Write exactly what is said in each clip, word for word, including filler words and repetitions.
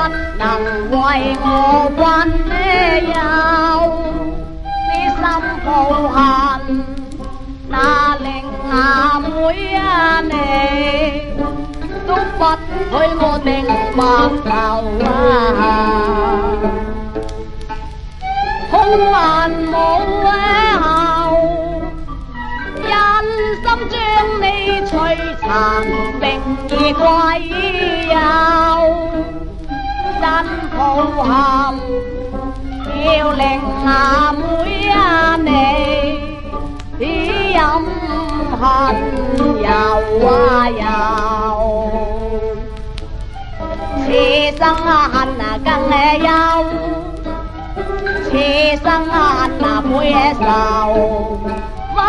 能為我溫柔，你心抱恨，那令阿妹啊你都不許我定白頭啊！空眼冇後，忍心將你摧殘，並已歸有。真抱憾，要令阿妹啊你飲恨又啊又，此生啊恨啊更憂，此生啊恨啊背受。哇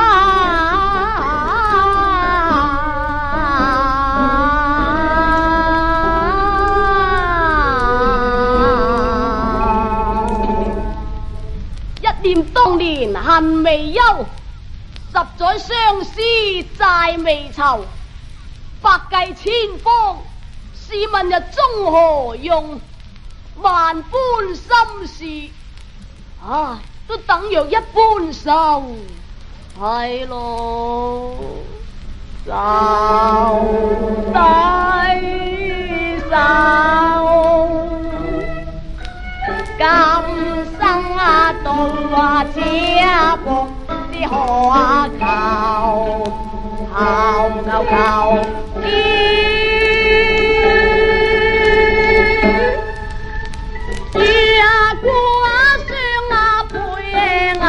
當年恨未休，十載相思債未酬，百計千方，試問日終何用？萬般心事，唉，都等若一般愁，係咯，愁低愁。今生啊，到啊，只搏啲河啊求，求求求天，雨啊過啊霜啊背咬，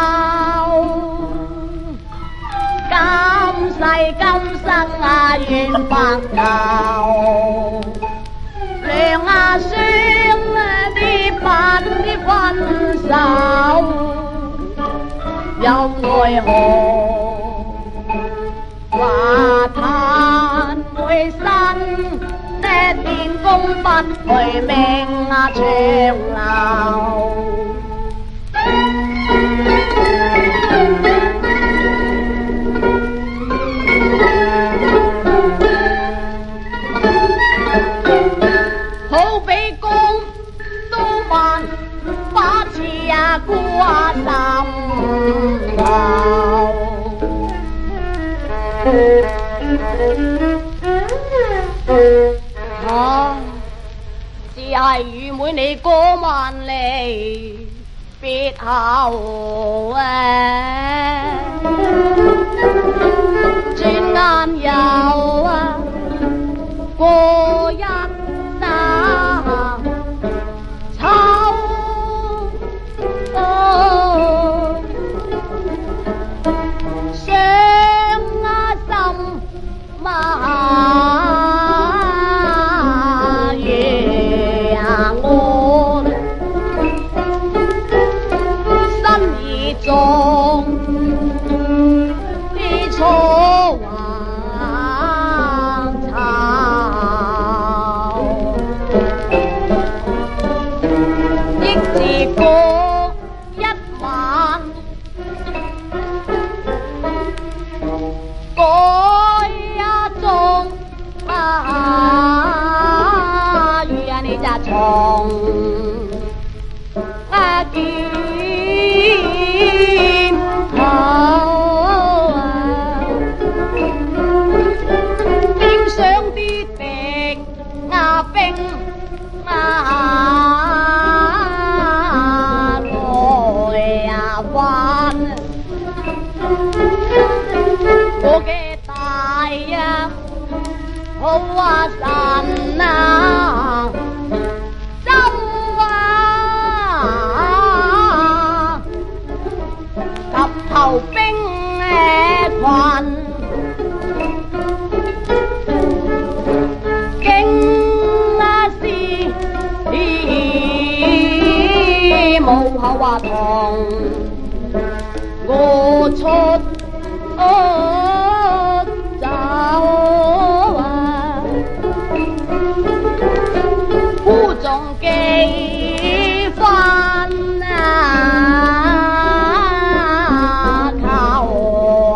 今世今生啊願白頭，涼啊霜啊啲扮啲分手，又奈何話嘆每生呢天公不陪命啊長流。好比江都萬把刺啊沽啊心頭，啊，只係與妹你過萬里別後啊，轉眼又啊過一打秋，傷啊心嘛如啊我身已壯，啲錯還愁，憶自過一晚改一種啊如啊你隻床啊見好啊，點想啲滴啊冰啊來啊玩，我嘅大啊好啊神啊針啊及頭冰裙，經啊是無後話堂，我出走啊，孤種幾番啊求恨，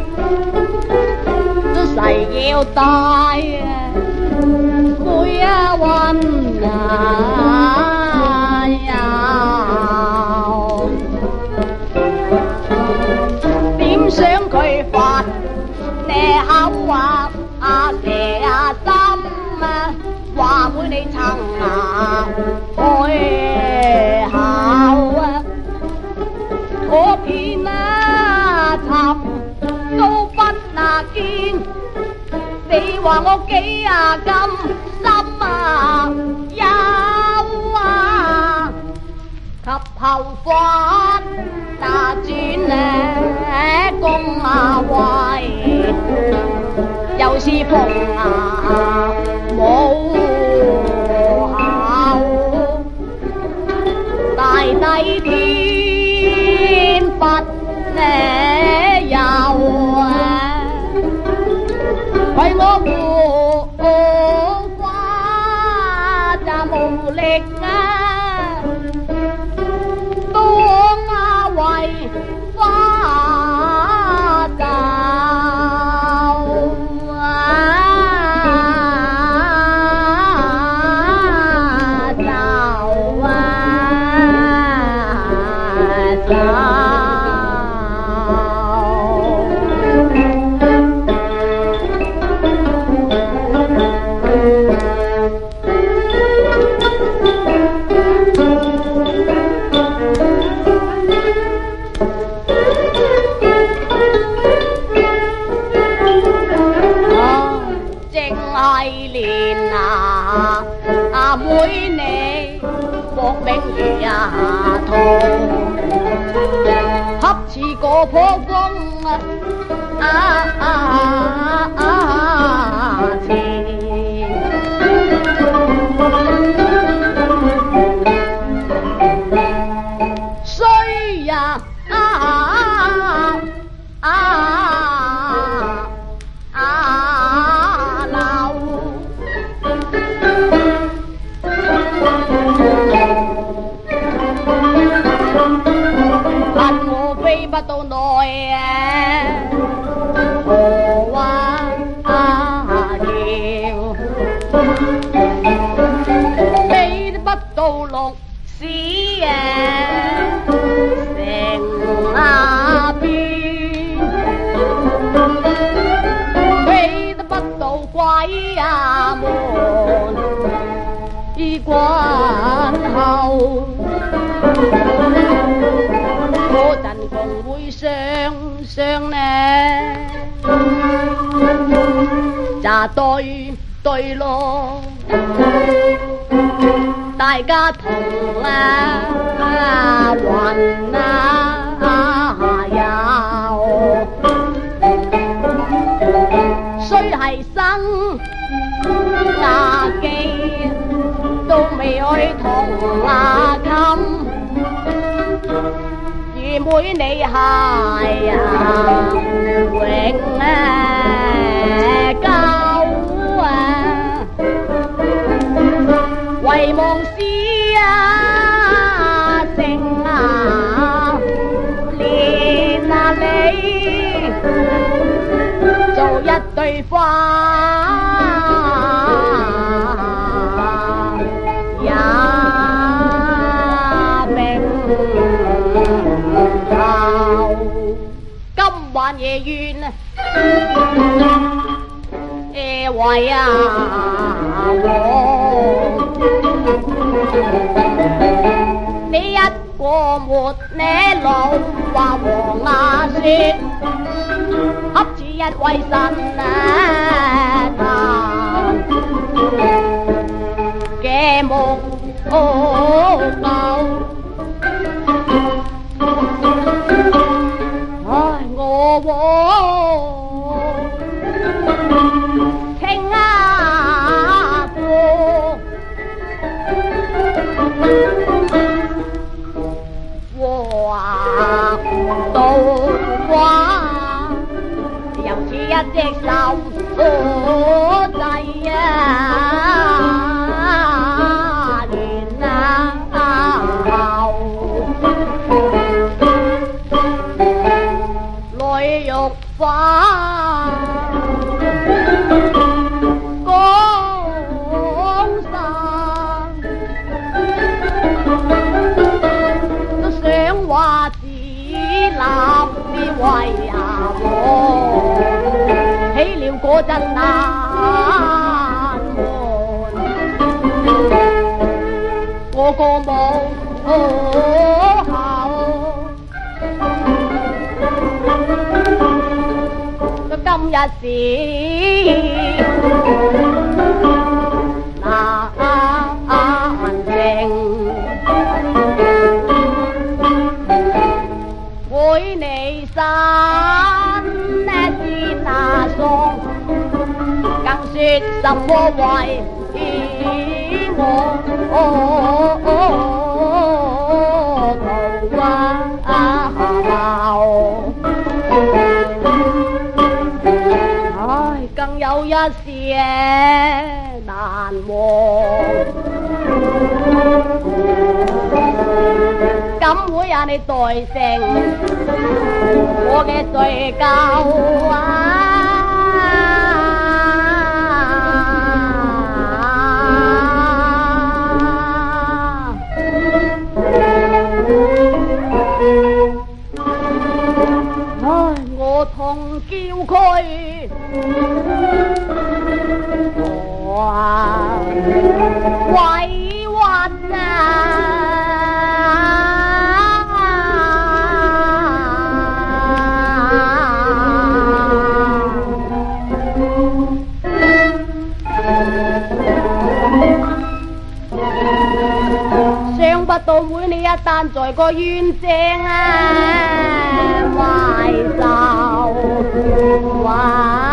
都誓要帶妹啊你曾啊開口啊，我偏啊尋都不那見，你話我幾啊咁心啊憂啊，及後發那轉呢公啊威，又是逢啊冇口，大抵天不呢有啊，為我護花就無力啊，當啊為花就妹你搏命如呀痛，恰似嗰棵風啊啊啊前，衰呀啊啊啊老。飛不到內啊，河灣橋，飛不到綠市啊，城啊邊，飛得不到鬼啊門，衣關後。嗰陣共會相相呢，就對對咯，大家同啊雲啊有，雖係生牙機都未去同啊冚。妹你係啊永啊夠啊，遺忘詩啊成啊連啊你做一對花。今晚夜怨啊，誒為啊我，你一個沒呢老話黃啊雪，恰似一位神啊談嘅木偶。我聽啊過，話到話，又似一隻手仔啊，亂啊後。玉花江山，都想話自立啲為下我，起了嗰陣難瞞， 個個母后。今日是難成，會離身是那送，更說什麼為我徒啊！更有一事難忘，咁會啊你代成我嘅罪疚啊！唉，我痛叫佢。哇，委屈啊！想不到每你一旦在個冤正啊，懷愁懷。